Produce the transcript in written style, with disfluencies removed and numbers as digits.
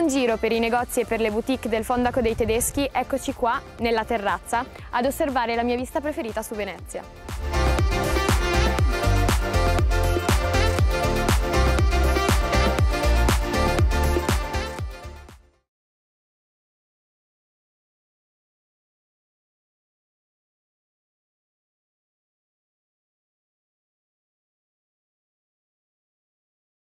buon giro per i negozi e per le boutique del Fondaco dei Tedeschi, eccoci qua, nella terrazza, ad osservare la mia vista preferita su Venezia.